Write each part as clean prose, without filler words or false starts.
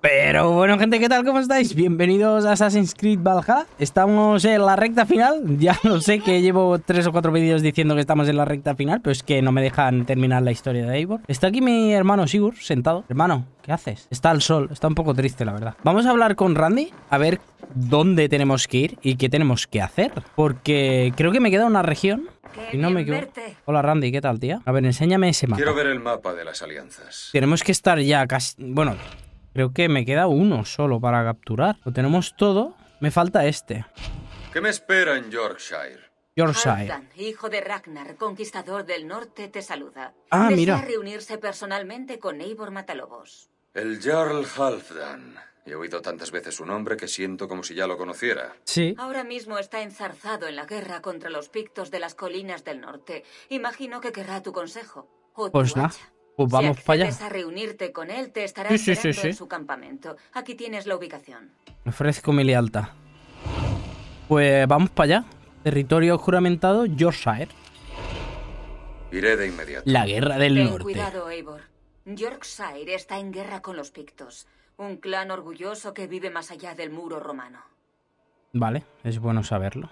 Pero bueno, gente, ¿qué tal? ¿Cómo estáis? Bienvenidos a Assassin's Creed Valhalla. Estamos en la recta final. Ya lo sé que llevo 3 o 4 vídeos diciendo que estamos en la recta final, pero es que no me dejan terminar la historia de Eivor. Está aquí mi hermano Sigurd, sentado. Hermano, ¿qué haces? Está al sol, está un poco triste, la verdad. Vamos a hablar con Randy, a ver dónde tenemos que ir y qué tenemos que hacer. Porque creo que me queda una región. Y no me equivoco. Hola Randy, ¿qué tal, tía? A ver, enséñame ese mapa. Quiero ver el mapa de las alianzas. Tenemos que estar ya casi... Bueno... Creo que me queda uno solo para capturar. Lo tenemos todo. Me falta este. ¿Qué me espera en Yorkshire? Yorkshire. Halfdan, hijo de Ragnar, conquistador del norte, te saluda. Ah, Desea mira. reunirse personalmente con Eivor Matalobos. El Jarl Halfdan. He oído tantas veces su nombre que siento como si ya lo conociera. Sí. Ahora mismo está enzarzado en la guerra contra los pictos de las colinas del norte. Imagino que querrá tu consejo. O tu Pues nada. hacha. Pues vamos si para allá. accedes a reunirte con él, te estará Sí. esperando en su campamento. Aquí tienes la ubicación. Ofrezco mi lealtad. Pues vamos para allá. Territorio juramentado, Yorkshire. Iré de inmediato. La guerra del Ten norte. cuidado, Eivor. Yorkshire está en guerra con los pictos. Un clan orgulloso que vive más allá del muro romano. Vale, es bueno saberlo.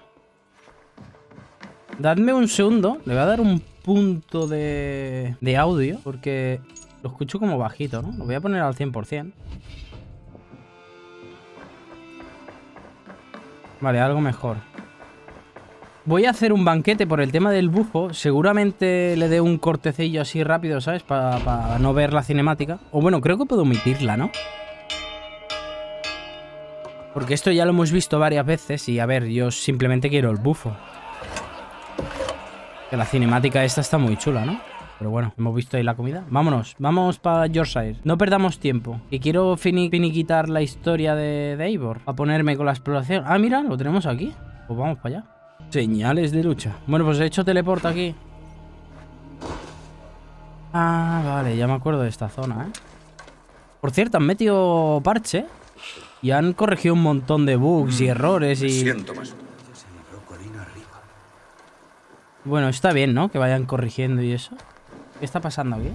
Dadme un segundo. Le voy a dar un punto de audio. Porque lo escucho como bajito, ¿no? Lo voy a poner al 100%. Vale, algo mejor. Voy a hacer un banquete por el tema del bufo. Seguramente le dé un cortecillo así rápido, ¿sabes? Para no ver la cinemática. O bueno, creo que puedo omitirla, ¿no? Porque esto ya lo hemos visto varias veces. Y a ver, yo simplemente quiero el bufo. Que la cinemática esta está muy chula, ¿no? Pero bueno, hemos visto ahí la comida. Vámonos, vamos para Yorkshire. No perdamos tiempo. Que quiero finiquitar la historia de Eivor. A ponerme con la exploración. Ah, mira, lo tenemos aquí. Pues vamos para allá. Señales de lucha. Bueno, pues he hecho teleporta aquí. Ah, vale, ya me acuerdo de esta zona, ¿eh? Por cierto, han metido parche. Y han corregido un montón de bugs y errores y... Siento más. Bueno, está bien, ¿no? Que vayan corrigiendo y eso. ¿Qué está pasando aquí?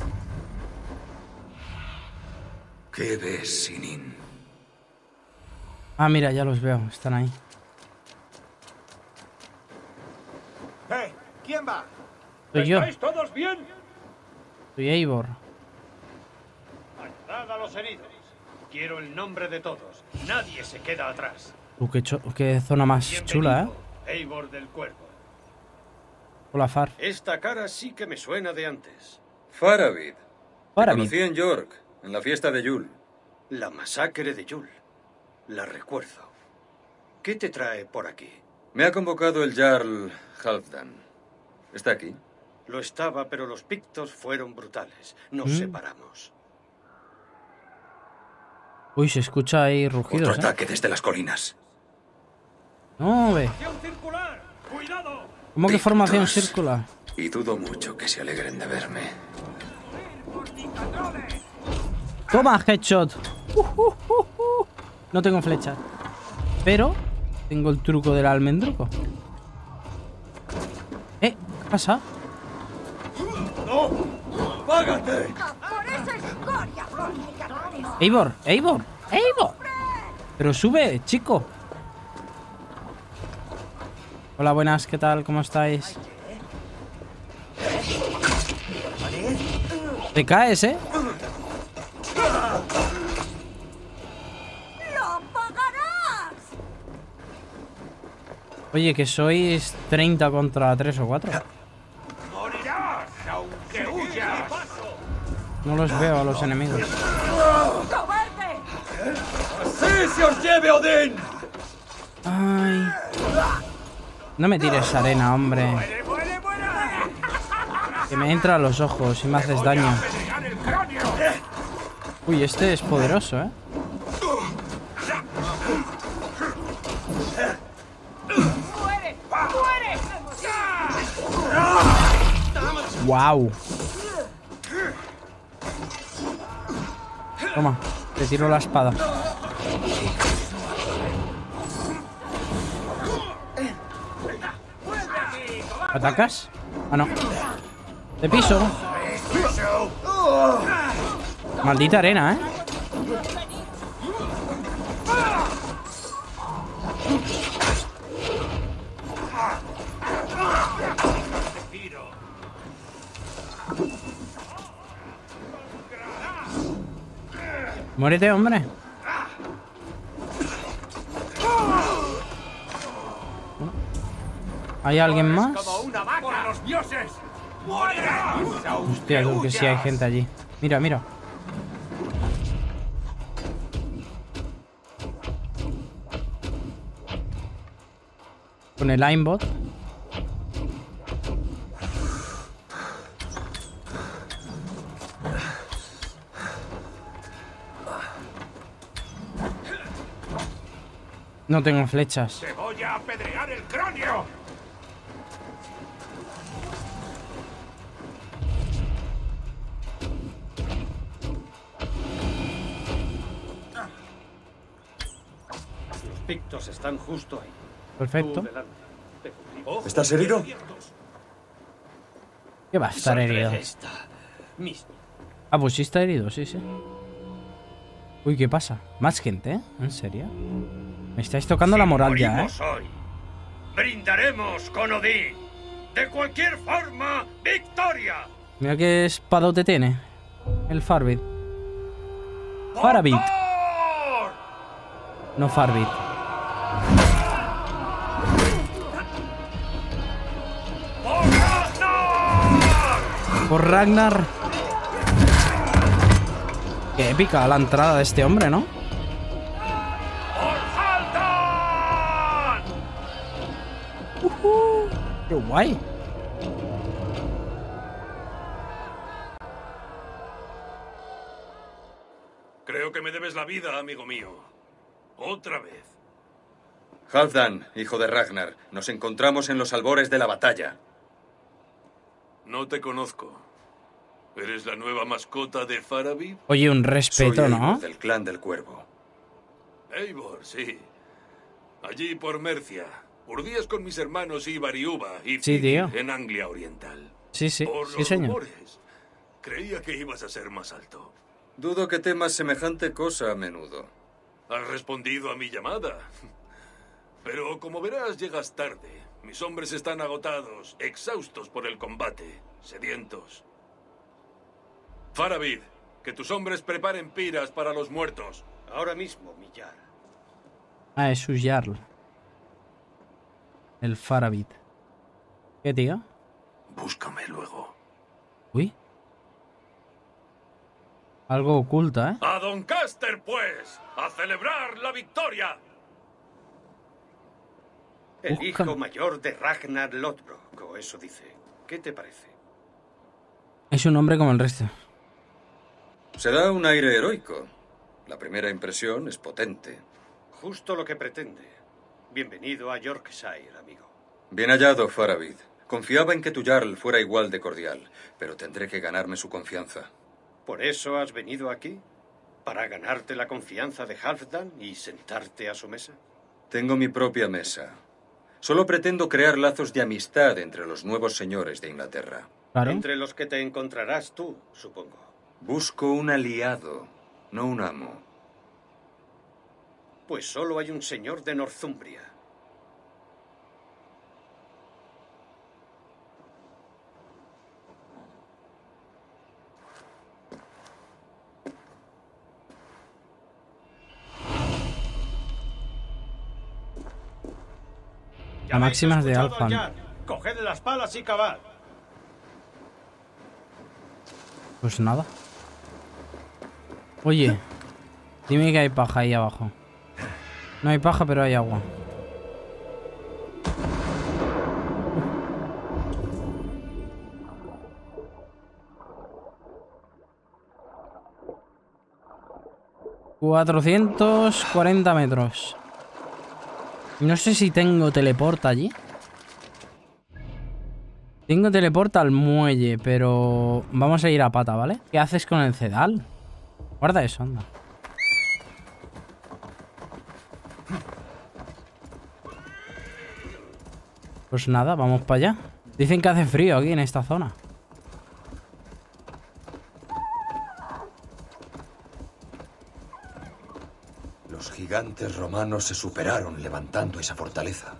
¿Qué ves, Sinin? Ah, mira, ya los veo. Están ahí. ¿Quién va? Soy yo. ¿Estáis todos bien? Soy Eivor. Ayudad a los heridos. Quiero el nombre de todos. Nadie se queda atrás. Qué zona más chula, ¿eh? Bienvenido, Eivor del Cuervo. Hola, Far. Esta cara sí que me suena de antes. Faravid. Te Faravid. conocí en York, en la fiesta de Yule. La masacre de Yule. La recuerdo. ¿Qué te trae por aquí? Me ha convocado el Jarl Halfdan. ¿Está aquí? Lo estaba, pero los pictos fueron brutales. Nos separamos. Uy, se escucha ahí rugidos, Otro ataque desde las colinas. No, ve. ¡Formación circular! ¡Cuidado! ¿Cómo que formación Pictos. circular? Y dudo mucho que se alegren de verme. Toma, headshot. No tengo flecha. Pero tengo el truco del almendruco. ¿Qué pasa? ¡No! ¡Págate! Eivor, Eivor, Eivor. Pero sube, chico. Hola, buenas, ¿qué tal? ¿Cómo estáis? Te caes, ¿eh? ¡Lo pagarás! Oye, que sois 30 contra 3 o 4. ¡Morirás, aunque huyas! No los veo a los enemigos. ¡Cobarde! ¡Sí se os lleve Odín! Ay. No me tires arena, hombre. Que me entra a los ojos y me haces daño. Uy, este es poderoso, ¿eh? ¡Muere! ¡Muere! ¡Wow! Toma, te tiro la espada. ¿Atacas? Ah, no. Te piso. Maldita arena, ¿eh? Muérete, hombre. ¿Hay alguien más? Hostia, creo que sí hay gente allí. Mira, mira. Con el aimbot. No tengo flechas. ¡Te voy a apedrear el cráneo! Los pictos están justo ahí. Perfecto. Tú delante. Te cubrimos. ¿Estás herido? ¿Qué va a estar herido? Ah, pues sí está herido, sí, sí. Uy, ¿qué pasa? Más gente, ¿eh? ¿En serio? Me estáis tocando la moral ya, ¿eh? Hoy, brindaremos con Odín. De cualquier forma, victoria. Mira qué espadote tiene. El Farbit. Farabit. No Farbit. Por Ragnar. Qué épica la entrada de este hombre, ¿no? ¡Qué guay! Creo que me debes la vida, amigo mío. Otra vez. Halfdan, hijo de Ragnar, nos encontramos en los albores de la batalla. No te conozco. ¿Eres la nueva mascota de Farabid? Oye, un respeto, Soy ¿no? Eivor, del clan del Cuervo. Eivor, sí. Allí por Mercia. Urdías con mis hermanos Ivar y Uva y Sí, tío. en Anglia Oriental. Sí, sí. Por Sí, los señor. rumores, creía que ibas a ser más alto. Dudo que temas semejante cosa a menudo. Has respondido a mi llamada. Pero como verás, llegas tarde. Mis hombres están agotados, exhaustos por el combate, sedientos. Farabid, que tus hombres preparen piras para los muertos. Ahora mismo, Millar. Ah, es su Jarl. El Farabit. ¿Qué, tío? Búscame luego. Uy. Algo oculta, ¿eh? ¡A Doncaster, pues! ¡A celebrar la victoria! El Busca. hijo mayor de Ragnar Lothbrok, o eso dice. ¿Qué te parece? Es un hombre como el resto. Se da un aire heroico. La primera impresión es potente. Justo lo que pretende. Bienvenido a Yorkshire, amigo. Bien hallado, Farabid. Confiaba en que tu Jarl fuera igual de cordial, pero tendré que ganarme su confianza. ¿Por eso has venido aquí? ¿Para ganarte la confianza de Halfdan y sentarte a su mesa? Tengo mi propia mesa. Solo pretendo crear lazos de amistad entre los nuevos señores de Inglaterra. Claro. Entre los que te encontrarás tú, supongo. Busco un aliado, no un amo. Pues solo hay un señor de Northumbria. La máxima es de Alfan. Coged las palas y cavad. Pues nada. Oye, dime que hay paja ahí abajo. No hay paja, pero hay agua. ...440 metros. No sé si tengo teleporta allí. Tengo teleporta al muelle, pero... Vamos a ir a pata, ¿vale? ¿Qué haces con el cedal? Guarda eso, anda. Pues nada, vamos para allá. Dicen que hace frío aquí en esta zona. Los gigantes romanos se superaron levantando esa fortaleza.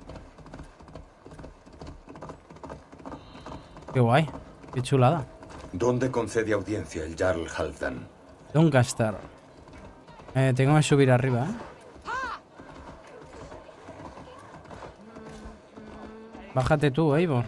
Qué guay, qué chulada. ¿Dónde concede audiencia el Jarl Halfdan? Doncaster. Tengo que subir arriba, ¿eh? Bájate tú, Eivor.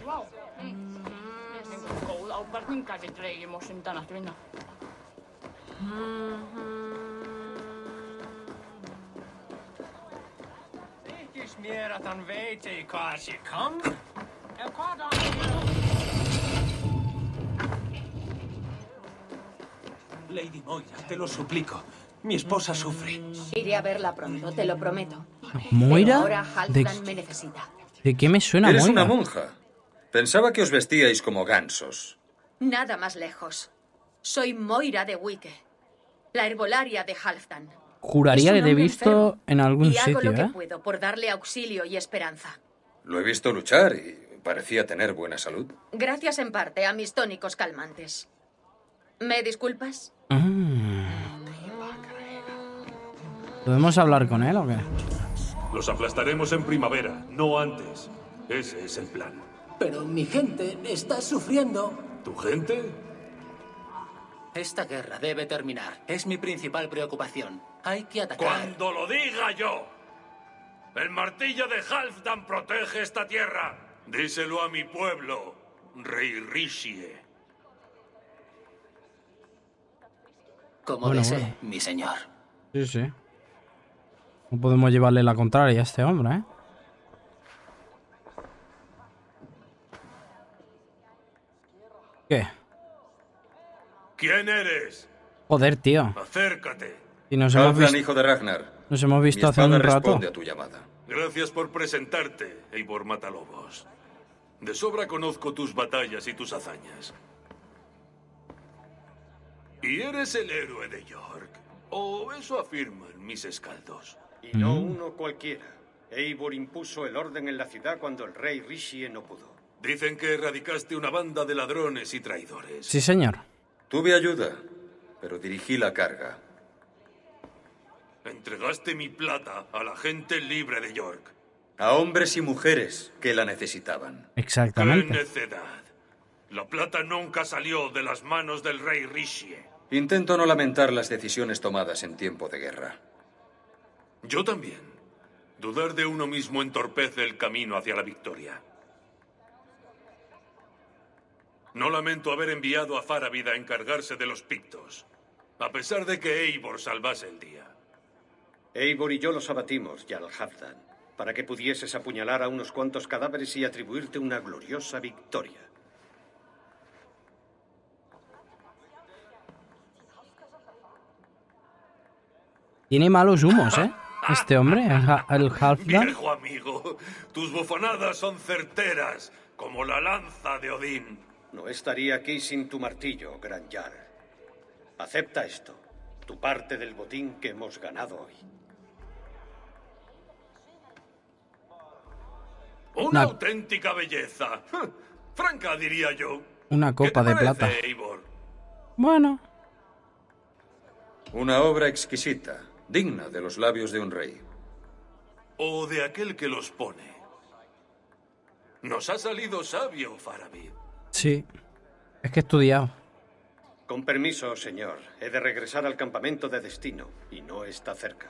Lady Moira, te lo suplico. Mi esposa sufre. Iré a verla pronto, te lo prometo. ¿Moira? Pero ahora Halfdan me necesita. ¿De qué me suena Eres Moira? una monja. Pensaba que os vestíais como gansos. Nada más lejos. Soy Moira de Wicke, la herbolaria de Halfdan. Juraría Es que un te he hombre visto enfermo, en algún y hago sitio, lo que ¿eh? puedo por darle auxilio y esperanza. Lo he visto luchar y parecía tener buena salud. Gracias en parte a mis tónicos calmantes. ¿Me disculpas? ¿Podemos hablar con él o qué? Los aplastaremos en primavera, no antes. Ese es el plan. Pero mi gente está sufriendo. ¿Tu gente? Esta guerra debe terminar. Es mi principal preocupación. Hay que atacar. ¡Cuando lo diga yo! El martillo de Halfdan protege esta tierra. Díselo a mi pueblo, Rey Rishie. Como Bueno, desee, bueno. mi señor. Sí, sí. No podemos llevarle la contraria a este hombre, ¿eh? ¿Qué? ¿Quién eres? Joder, tío. Acércate. Y nos hemos Halfdan, visto, hijo de Ragnar. nos hemos Mi visto hace espada un rato. responde a tu llamada. Gracias por presentarte, Eivor Matalobos. De sobra conozco tus batallas y tus hazañas. ¿Y eres el héroe de York? ¿O eso afirman mis escaldos? Y no uno cualquiera. Eivor impuso el orden en la ciudad cuando el rey Rishie no pudo. Dicen que erradicaste una banda de ladrones y traidores. Sí, señor. Tuve ayuda, pero dirigí la carga. Entregaste mi plata a la gente libre de York. A hombres y mujeres que la necesitaban. ¡Qué Exactamente. necedad! La plata nunca salió de las manos del rey Rishie. Intento no lamentar las decisiones tomadas en tiempo de guerra. Yo también. Dudar de uno mismo entorpece el camino hacia la victoria. No lamento haber enviado a Faravid a encargarse de los pictos, a pesar de que Eivor salvase el día. Eivor y yo los abatimos, Jarl Halfdan, para que pudieses apuñalar a unos cuantos cadáveres y atribuirte una gloriosa victoria. Tiene malos humos, ¿eh? Este hombre, el Halfdan. Viejo amigo, tus bufonadas son certeras, como la lanza de Odín. No estaría aquí sin tu martillo, Gran Jarl. Acepta esto, tu parte del botín que hemos ganado hoy. Una auténtica belleza. Franca, diría yo. Una copa ¿Qué de te plata. parece, Eivor? Bueno. Una obra exquisita, digna de los labios de un rey. O de aquel que los pone. Nos ha salido sabio, Faravid. Sí. Es que he estudiado. Con permiso, señor. He de regresar al campamento de destino, y no está cerca.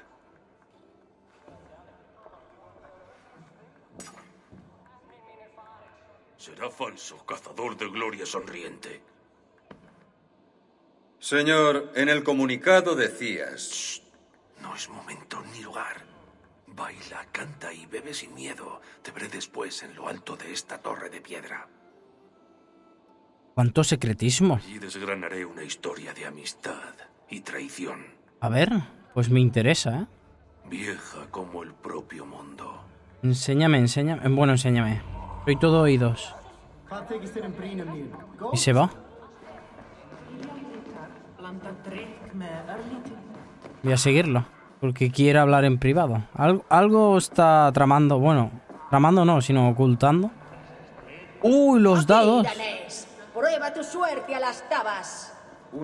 Será falso, cazador de gloria sonriente. Señor, en el comunicado decías... No es momento ni lugar. Baila, canta y bebe sin miedo. Te veré después en lo alto de esta torre de piedra. ¿Cuánto secretismo? Allí desgranaré una historia de amistad y traición. A ver, pues me interesa, ¿eh? Vieja como el propio mundo. Enséñame, enséñame. Bueno, enséñame. Soy todo oídos. ¿Y se va? Voy a seguirlo. Porque quiere hablar en privado. Algo está tramando. Bueno, tramando no, sino ocultando. ¡Uy, los dados! Danés, prueba tu suerte a las tabas.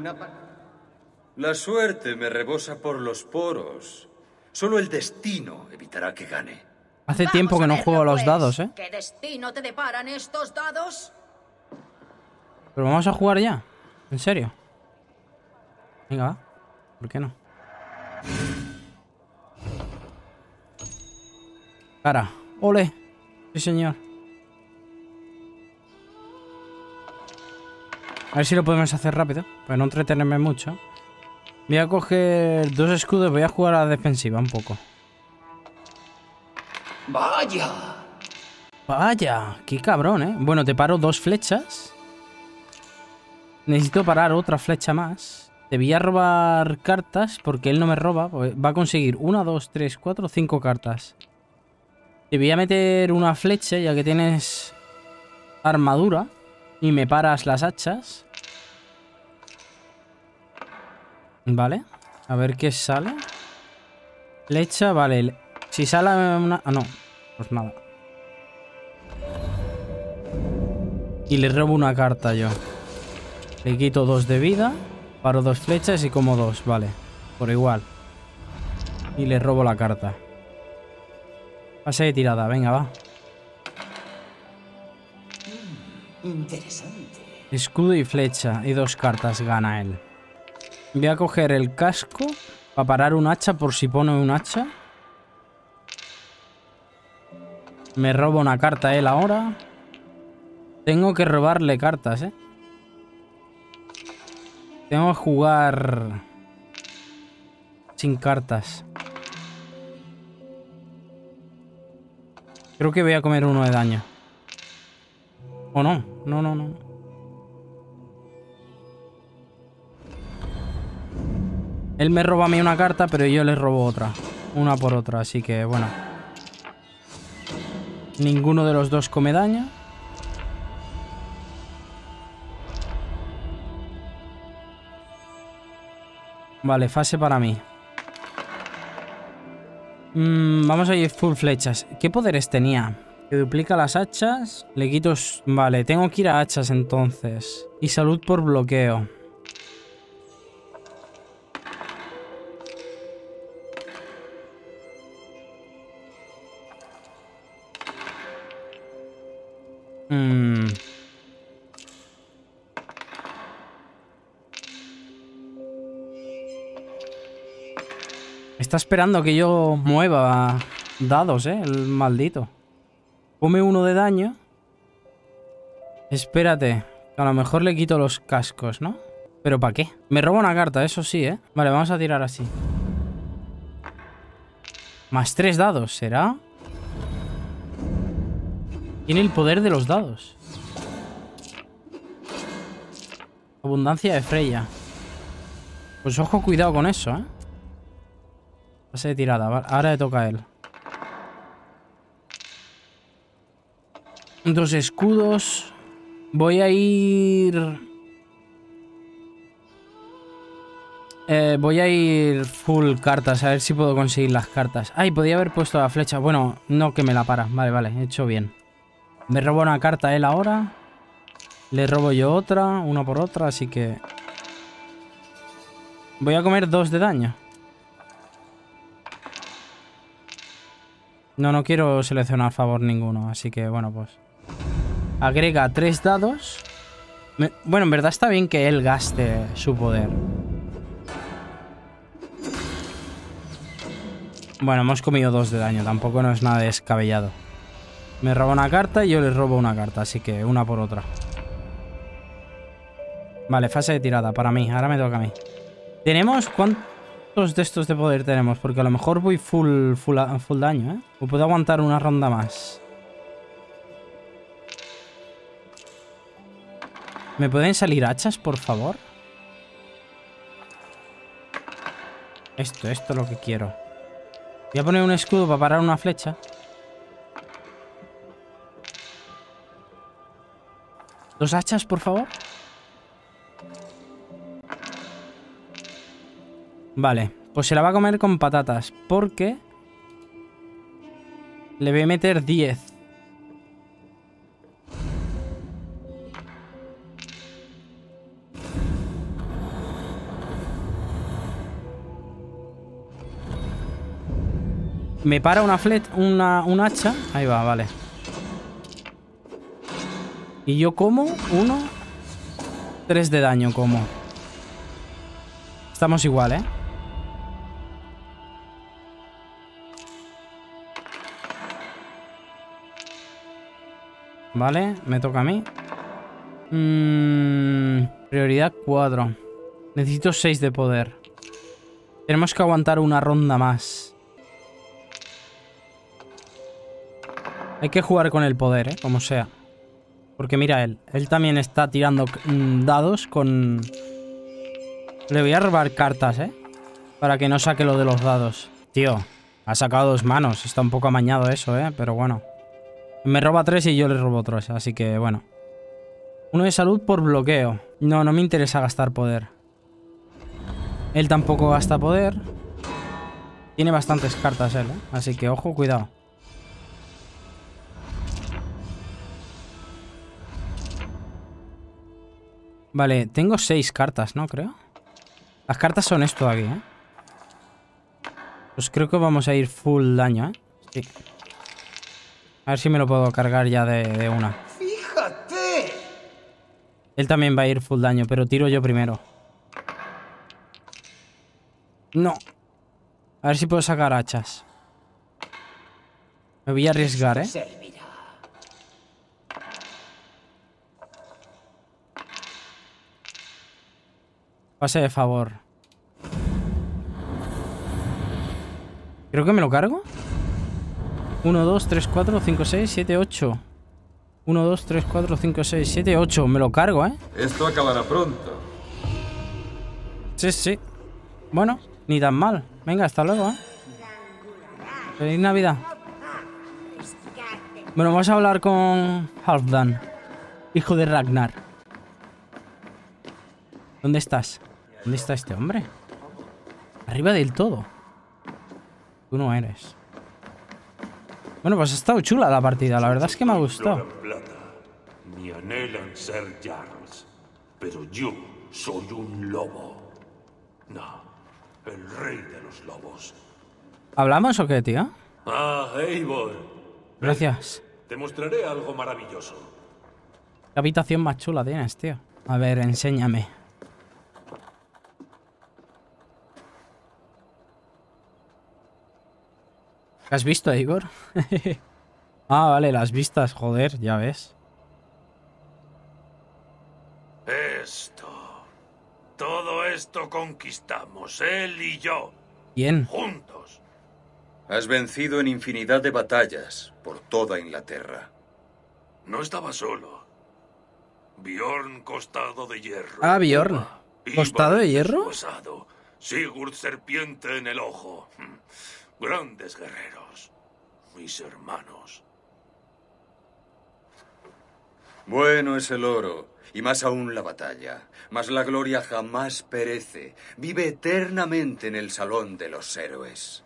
La suerte me rebosa por los poros. Solo el destino evitará que gane. Hace tiempo que no juego a los dados, ¿eh? ¿Qué destino te deparan estos dados? Pero vamos a jugar ya. ¿En serio? Venga, va. ¿Por qué no? Cara. ¡Ole! Sí, señor. A ver si lo podemos hacer rápido, para no entretenerme mucho. Voy a coger 2 escudos, voy a jugar a la defensiva un poco. ¡Vaya! Vaya, qué cabrón, ¿eh? Bueno, te paro 2 flechas. Necesito parar otra flecha más. Te voy a robar cartas porque él no me roba. Va a conseguir 1, 2, 3, 4, 5 cartas. Te voy a meter una flecha ya que tienes armadura. Y me paras las hachas. Vale. A ver qué sale. Flecha, vale. Si sale una... Ah, no. Pues nada. Y le robo una carta yo. Le quito 2 de vida. Paro 2 flechas y como 2. Vale. Por igual. Y le robo la carta. Pase de tirada. Venga, va. Interesante. Escudo y flecha. Y 2 cartas gana él. Voy a coger el casco para parar un hacha por si pone un hacha. Me robo una carta él ahora. Tengo que robarle cartas, ¿eh? Tengo que jugar sin cartas. Creo que voy a comer 1 de daño. ¿O no? No. Él me roba a mí una carta, pero yo le robo otra. Una por otra, así que bueno. Ninguno de los dos come daño. Vale, fase para mí. Vamos a ir full flechas. ¿Qué poderes tenía? Que duplica las hachas. Le quito... Vale, tengo que ir a hachas entonces. Y salud por bloqueo. Está esperando que yo mueva dados, el maldito. Come 1 de daño. Espérate, que a lo mejor le quito los cascos, ¿no? ¿Pero para qué? Me roba una carta, eso sí, ¿eh? Vale, vamos a tirar así. Más 3 dados, ¿será? Tiene el poder de los dados. Abundancia de Freya. Pues ojo, cuidado con eso, ¿eh? Pase de tirada. Ahora le toca a él. 2 escudos. Voy a ir... voy a ir full cartas. A ver si puedo conseguir las cartas. Ay, podía haber puesto la flecha. Bueno, no, que me la para. Vale, he hecho bien. Me robo una carta a él ahora. Le robo yo otra. Una por otra, así que... Voy a comer 2 de daño. No quiero seleccionar a favor ninguno, así que bueno, pues... Agrega 3 dados. Bueno, en verdad está bien que él gaste su poder. Bueno, hemos comido 2 de daño, tampoco no es nada descabellado. Me roba una carta y yo le robo una carta, así que una por otra. Vale, fase de tirada para mí, ahora me toca a mí. ¿Tenemos cuántos de estos de poder tenemos? Porque a lo mejor voy full daño, ¿eh? O puedo aguantar una ronda más. ¿Me pueden salir hachas, por favor? Esto es lo que quiero. Voy a poner un escudo para parar una flecha. ¿2 hachas, por favor? Vale, pues se la va a comer con patatas. Porque... le voy a meter 10. Me para un hacha. Ahí va, vale. Y yo como 1, 3 de daño como. Estamos igual, ¿eh? Vale, me toca a mí. Prioridad 4. Necesito 6 de poder. Tenemos que aguantar una ronda más. Hay que jugar con el poder, como sea. Porque mira él. Él también está tirando dados con... Le voy a robar cartas, para que no saque lo de los dados. Tío, ha sacado 2 manos. Está un poco amañado eso, pero bueno. Me roba 3 y yo le robo 3, así que bueno. 1 de salud por bloqueo. No me interesa gastar poder. Él tampoco gasta poder. Tiene bastantes cartas él, así que ojo, cuidado. Vale, tengo 6 cartas, ¿no? Creo. Las cartas son esto de aquí, Pues creo que vamos a ir full daño, Sí. A ver si me lo puedo cargar ya de una. ¡Fíjate! Él también va a ir full daño, pero tiro yo primero. No. A ver si puedo sacar hachas. Me voy a arriesgar, Pase de favor. Creo que me lo cargo. 1, 2, 3, 4, 5, 6, 7, 8. 1, 2, 3, 4, 5, 6, 7, 8. Me lo cargo, Esto acabará pronto. Sí. Bueno, ni tan mal. Venga, hasta luego, Feliz Navidad. Bueno, vamos a hablar con Halfdan, hijo de Ragnar. ¿Dónde estás? ¿Dónde está este hombre? Arriba del todo. Tú no eres. Bueno, pues ha estado chula la partida. La verdad es que me ha gustado. Ni anhelan ser jarls, pero yo soy un lobo. No, el rey de los lobos. ¿Hablamos o qué, tío? Ah, Eivor. Gracias. Te mostraré algo maravilloso. ¿Qué habitación más chula tienes, tío? A ver, enséñame. ¿Qué has visto, Igor? Ah, vale, las vistas, joder, ya ves. Todo esto conquistamos, él y yo. ¿Quién? Juntos. Has vencido en infinidad de batallas por toda Inglaterra. No estaba solo. Bjorn Costado de Hierro. Ah, Bjorn. ¿Costado de hierro? Deshuesado. Sigurd Serpiente en el Ojo. Grandes guerreros. Mis hermanos. Bueno es el oro, y más aún la batalla. Mas la gloria jamás perece. Vive eternamente en el salón de los héroes.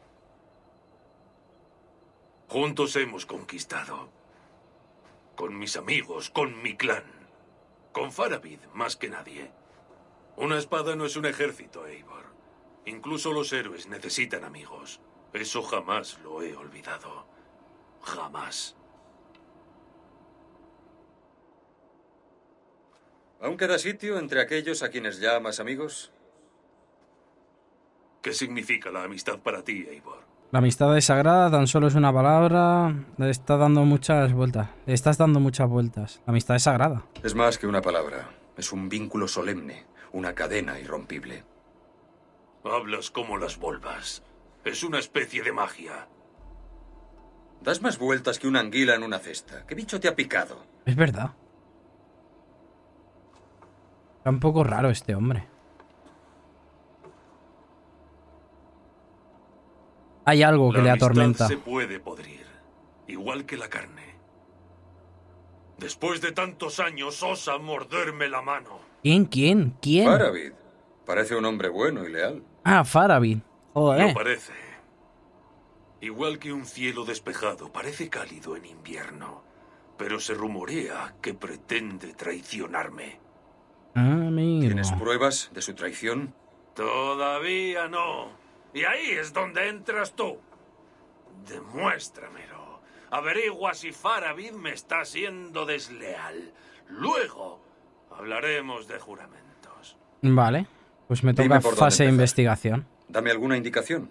Juntos hemos conquistado. Con mis amigos, con mi clan. Con Faravid, más que nadie. Una espada no es un ejército, Eivor. Incluso los héroes necesitan amigos. Eso jamás lo he olvidado. Jamás. ¿Aún queda sitio entre aquellos a quienes llamas amigos? ¿Qué significa la amistad para ti, Eivor? La amistad es sagrada, tan solo es una palabra. Le estás dando muchas vueltas. La amistad es sagrada. Es más que una palabra. Es un vínculo solemne, una cadena irrompible. Hablas como las volvas. Es una especie de magia. Das más vueltas que una anguila en una cesta. ¿Qué bicho te ha picado? Es verdad. Está un poco raro este hombre. Hay algo que le atormenta. La amistad se puede podrir, igual que la carne. Después de tantos años osa morderme la mano. ¿Quién? Faravid. Parece un hombre bueno y leal. Ah, Faravid. Joder. Lo parece. Igual que un cielo despejado, parece cálido en invierno. Pero se rumorea que pretende traicionarme. Amigo. ¿Tienes pruebas de su traición? Todavía no. Y ahí es donde entras tú. Demuéstramelo. Averigua si Faravid me está siendo desleal. Luego, Hablaremos de juramentos. Vale. Pues me Dime toca por dónde fase de empezar. investigación. Dame alguna indicación.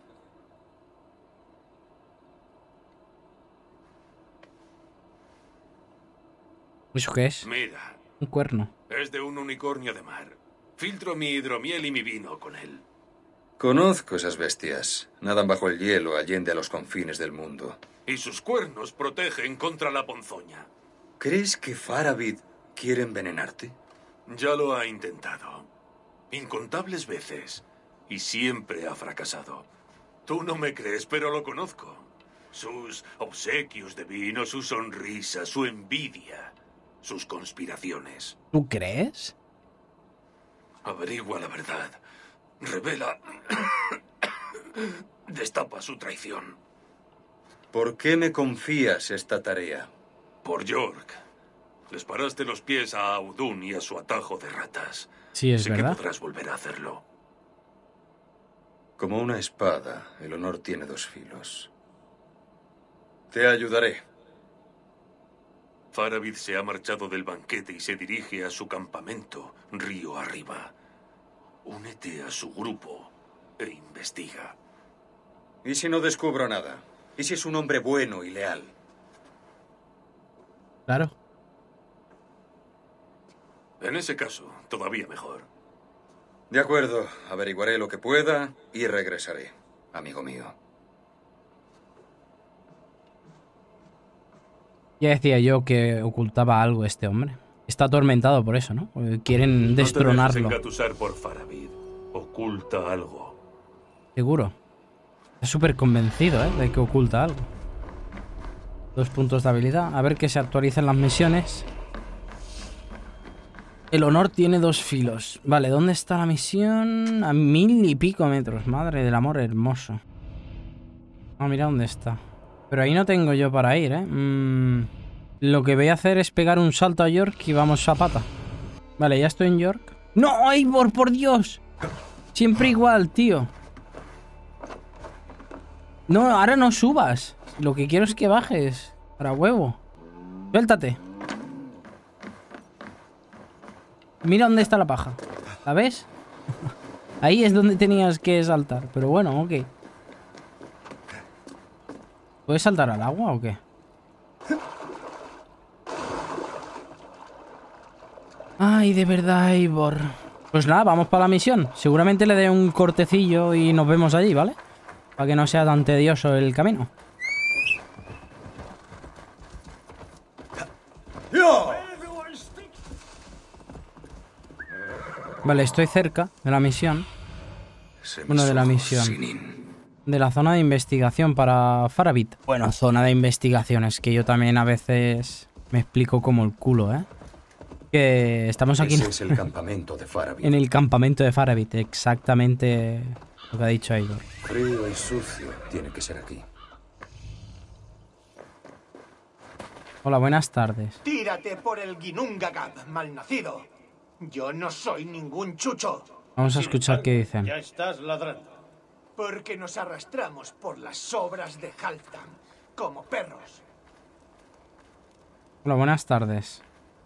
¿Eso qué es? Mira, Un cuerno. es de un unicornio de mar. Filtro mi hidromiel y mi vino con él. Conozco esas bestias. Nadan bajo el hielo, allende a los confines del mundo. Y sus cuernos protegen contra la ponzoña. ¿Crees que Faravid quiere envenenarte? Ya lo ha intentado. Incontables veces. Y siempre ha fracasado. Tú no me crees, pero lo conozco. Sus obsequios de vino, su sonrisa, su envidia, sus conspiraciones. ¿Tú crees? Averigua la verdad. Revela. Destapa su traición. ¿Por qué me confías esta tarea? Por York. Les paraste los pies a Audun y a su atajo de ratas. Sí, es sé verdad. que podrás volver a hacerlo. Como una espada, el honor tiene dos filos. Te ayudaré. Faravid se ha marchado del banquete y se dirige a su campamento, río arriba. Únete a su grupo e investiga. ¿Y si no descubro nada? ¿Y si es un hombre bueno y leal? Claro. En ese caso, todavía mejor. De acuerdo, averiguaré lo que pueda y regresaré, amigo mío. Ya decía yo que ocultaba algo este hombre. Está atormentado por eso, ¿no? Porque quieren No te destronarlo. dejes engatusar por Faravid. Oculta algo. Seguro. Está súper convencido, ¿eh? De que oculta algo. 2 puntos de habilidad. A ver que se actualicen las misiones. El honor tiene 2 filos. Vale, ¿dónde está la misión? A 1000 y pico metros. Madre del amor hermoso. Ah, mira dónde está. Pero ahí no tengo yo para ir, ¿eh? Lo que voy a hacer es pegar un salto a York y vamos a pata. Vale, ya estoy en York. ¡No, Eivor, por Dios! Siempre igual, tío. No, ahora no subas. Lo que quiero es que bajes. Para huevo. Suéltate. Mira dónde está la paja. ¿La ves? Ahí es donde tenías que saltar. Pero bueno, ok. ¿Puedes saltar al agua o qué? Ay, de verdad, Eivor. Pues nada, vamos para la misión. Seguramente le dé un cortecillo y nos vemos allí, ¿vale? Para que no sea tan tedioso el camino. Vale, estoy cerca de la misión. Bueno, de la misión. De la zona de investigación para Faravid. Bueno, zona de investigación. Es que yo también a veces me explico como el culo, ¿eh? Que estamos aquí Ese es el campamento de Faravid. en el campamento de Faravid. Exactamente lo que ha dicho Eivor. Frío y sucio tiene que ser aquí. Hola, buenas tardes. Tírate por el Ginnungagap, malnacido. Yo no soy ningún chucho. Vamos a escuchar qué dicen. Ya estás ladrando. Porque nos arrastramos por las sobras de Halfdan, como perros. Hola, buenas tardes.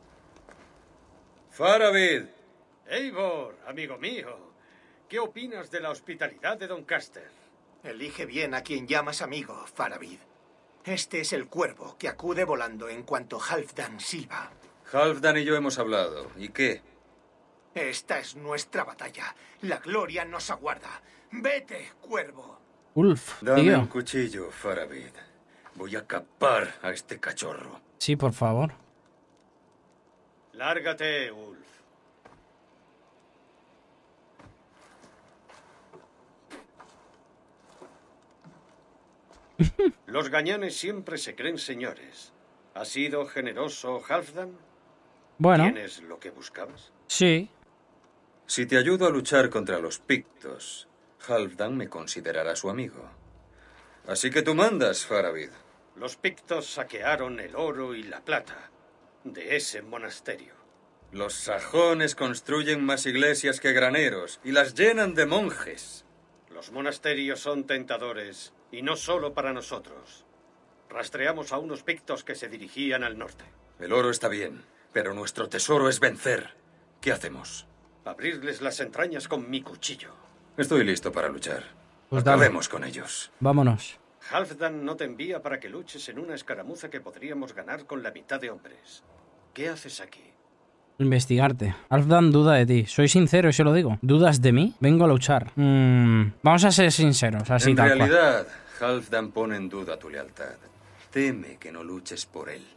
¡Faravid! Eivor, amigo mío. ¿Qué opinas de la hospitalidad de Doncaster? Elige bien a quien llamas amigo, Faravid. Este es el cuervo que acude volando en cuanto Halfdan silba. Halfdan y yo hemos hablado. ¿Y qué? Esta es nuestra batalla. La gloria nos aguarda. ¡Vete, cuervo! Ulf, Dame tío. un cuchillo, Faravid. Voy a capar a este cachorro. Sí, por favor. Lárgate, Ulf. Los gañanes siempre se creen señores. ¿Ha sido generoso Halfdan? Bueno, ¿Tienes lo que buscabas? sí. Si te ayudo a luchar contra los pictos, Halfdan me considerará su amigo. Así que tú mandas, Faravid. Los pictos saquearon el oro y la plata de ese monasterio. Los sajones construyen más iglesias que graneros y las llenan de monjes. Los monasterios son tentadores, y no solo para nosotros. Rastreamos a unos pictos que se dirigían al norte. El oro está bien, pero nuestro tesoro es vencer. ¿Qué hacemos? Abrirles las entrañas con mi cuchillo. Estoy listo para luchar. Pues dale. Acabemos con ellos. Vámonos. Halfdan no te envía para que luches en una escaramuza que podríamos ganar con la mitad de hombres. ¿Qué haces aquí? Investigarte. Halfdan duda de ti. Soy sincero y se lo digo. ¿Dudas de mí? Vengo a luchar. Vamos a ser sinceros, así En tal cual. realidad, Halfdan pone en duda tu lealtad. Teme que no luches por él.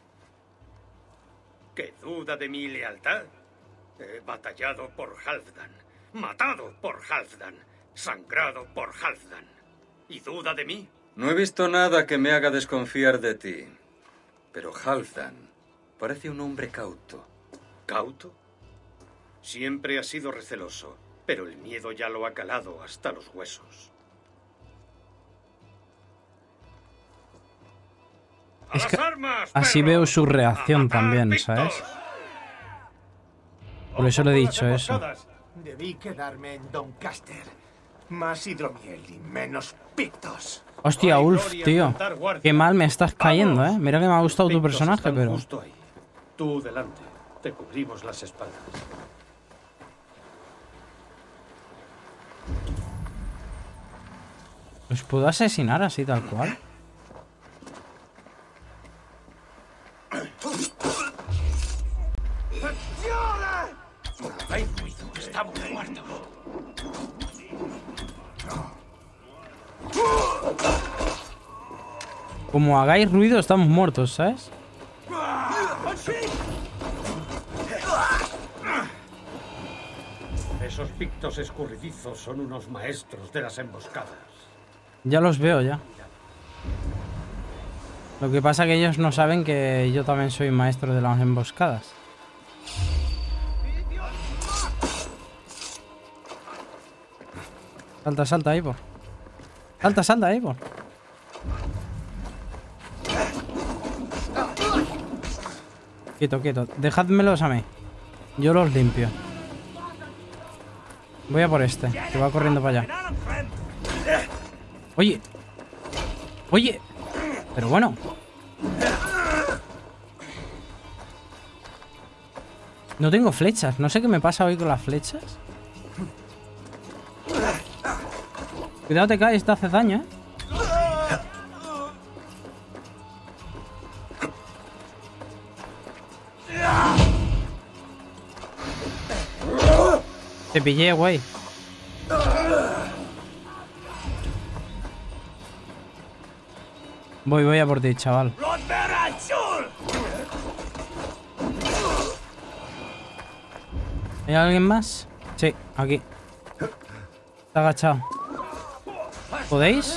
¿Qué duda de mi lealtad? He batallado por Halfdan, matado por Halfdan, sangrado por Halfdan. ¿Y duda de mí? No he visto nada que me haga desconfiar de ti. Pero Halfdan parece un hombre cauto. ¿Cauto? Siempre ha sido receloso, pero el miedo ya lo ha calado hasta los huesos. ¡A Es que las armas, así perros! veo su reacción ¡A matar también, pictos! ¿sabes? Por eso le he dicho eso. Debí quedarme en Doncaster. Más hidromiel y menos pictos. Hostia, Ulf, tío. Qué mal me estás cayendo, ¿eh? Mira que me ha gustado tu Pictos personaje, están pero... justo ahí. Tú delante. Te cubrimos las espaldas. ¿Los puedo asesinar así tal cual? ¡Ay, ruido! ¡Estamos muertos! Como hagáis ruido, estamos muertos, ¿sabes? Esos pictos escurridizos son unos maestros de las emboscadas. Ya los veo, ya. Lo que pasa que ellos no saben que yo también soy maestro de las emboscadas. Salta, salta, Ivor. Salta, salta, Ivor. Quieto, quieto. Dejádmelos a mí. Yo los limpio. Voy a por este, que va corriendo para allá. Oye. Oye. Pero bueno. No tengo flechas. No sé qué me pasa hoy con las flechas. Cuidado, te caes, te hace daño, ¿eh? Te pillé, güey. Voy a por ti, chaval. ¿Hay alguien más? Sí, aquí. Está agachado. ¿Podéis?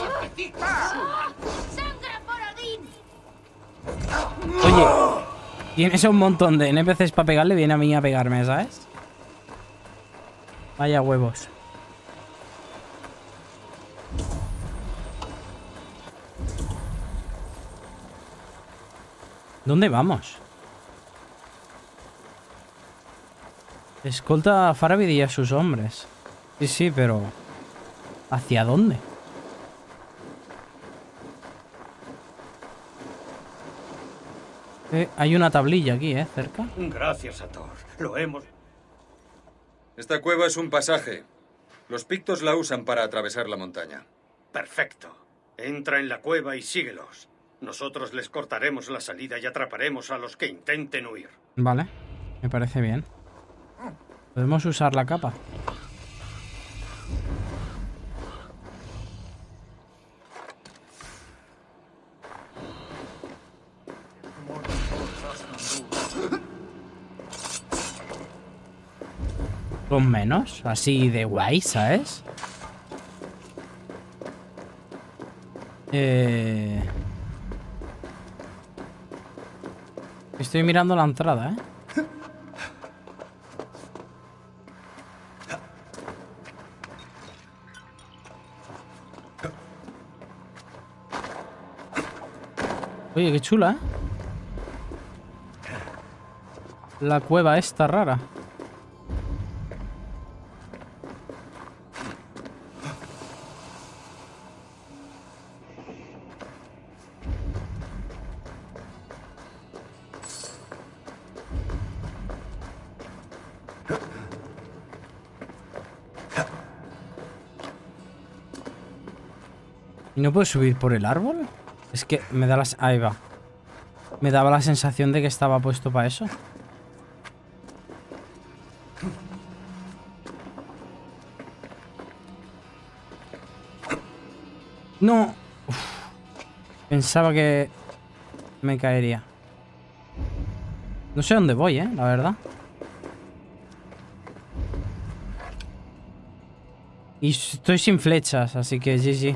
Oye, tienes un montón de NPCs para pegarle, viene a mí a pegarme, ¿sabes? Vaya huevos. ¿Dónde vamos? Escolta a Faramir y a sus hombres. Sí, sí, pero... ¿hacia dónde? Hay una tablilla aquí, cerca. Gracias a Thor. Lo hemos... Esta cueva es un pasaje. Los pictos la usan para atravesar la montaña. Perfecto. Entra en la cueva y síguelos. Nosotros les cortaremos la salida y atraparemos a los que intenten huir. Vale, me parece bien. Podemos usar la capa. Con menos, así de guay, ¿sabes? Estoy mirando la entrada, Oye, qué chula, la cueva esta rara. ¿Y no puedo subir por el árbol? Es que me da las... Ahí va. Me daba la sensación de que estaba puesto para eso. No. Uf. Pensaba que me caería. No sé dónde voy, la verdad. Y estoy sin flechas, así que GG.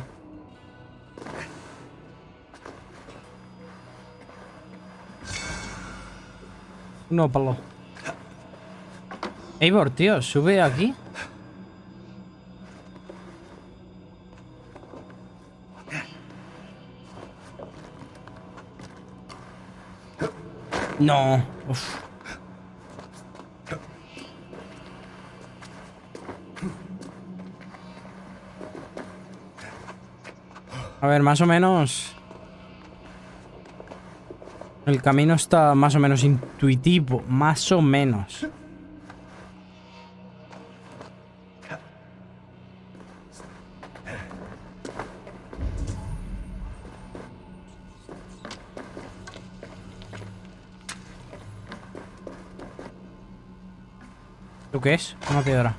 No, palo. Eivor, tío, sube aquí. No. Uf. A ver, más o menos... El camino está más o menos intuitivo. Más o menos. ¿Lo qué es? Una piedra.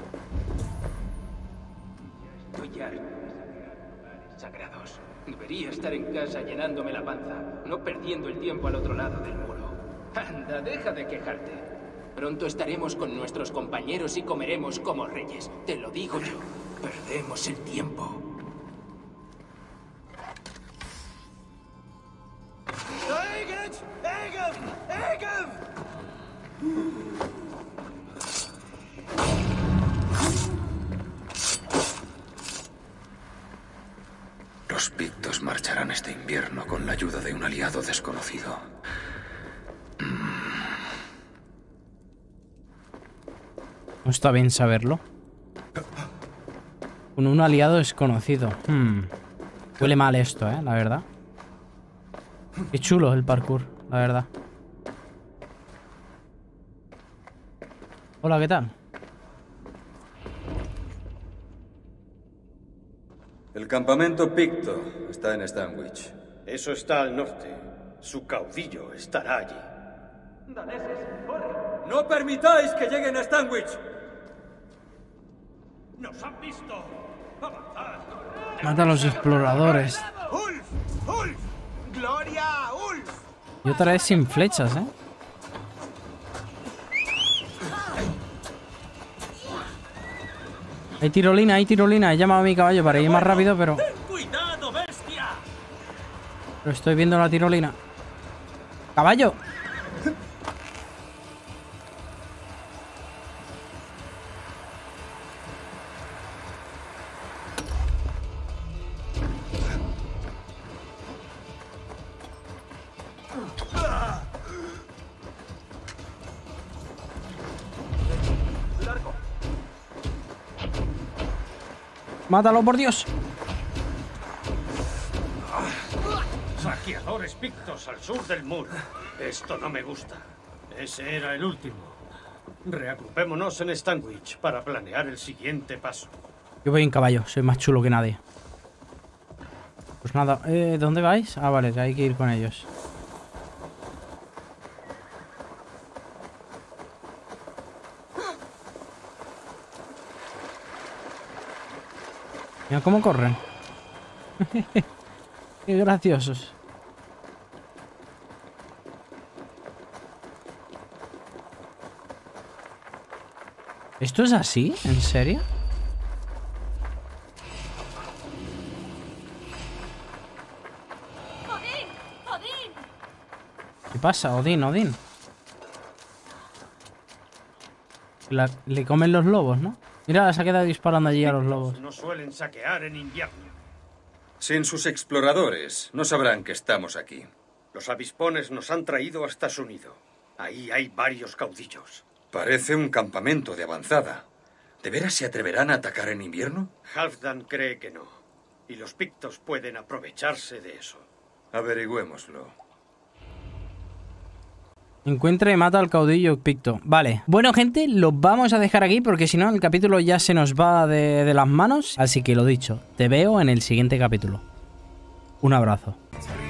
Estoy harto de sagrados. Debería estar en casa llenándome la panza, no perdiendo el tiempo al otro lado del muro. Anda, deja de quejarte. Pronto estaremos con nuestros compañeros y comeremos como reyes. Te lo digo yo. Perdemos el tiempo. Los pictos marcharán este invierno con la ayuda de un aliado desconocido. No está bien saberlo. Con un aliado desconocido. Huele mal esto, la verdad. Qué chulo el parkour, la verdad. Hola, ¿qué tal? El campamento Picto está en Stanwich. Eso está al norte. Su caudillo estará allí. ¡No permitáis que lleguen a Stanwich! ¡Nos han visto! ¡Avanzad! Mata a los exploradores. ¡Ulf! ¡Ulf! ¡Gloria, Ulf! Y otra vez sin flechas, Hay tirolina, hay tirolina. He llamado a mi caballo para ir más rápido, pero... ¡Cuidado, bestia! Pero estoy viendo la tirolina. ¡Caballo! ¡Mátalo, por Dios! Saqueadores pictos al sur del muro. Esto no me gusta. Ese era el último. Reagrupémonos en Stanwich para planear el siguiente paso. Yo voy en caballo, soy más chulo que nadie. Pues nada, ¿dónde vais? Ah, vale, que hay que ir con ellos. Mira cómo corren. Qué graciosos. ¿Esto es así? ¿En serio? ¡Odín! ¡Odín! ¿Qué pasa? Odín. Le comen los lobos, ¿no? Mira, se ha quedado disparando allí a los lobos. No suelen saquear en invierno. Sin sus exploradores, no sabrán que estamos aquí. Los avispones nos han traído hasta su nido. Ahí hay varios caudillos. Parece un campamento de avanzada. ¿De veras se atreverán a atacar en invierno? Halfdan cree que no. Y los pictos pueden aprovecharse de eso. Averigüémoslo. Encuentra y mata al caudillo picto. Vale. Bueno, gente, lo vamos a dejar aquí porque si no el capítulo ya se nos va de las manos. Así que lo dicho, te veo en el siguiente capítulo. Un abrazo.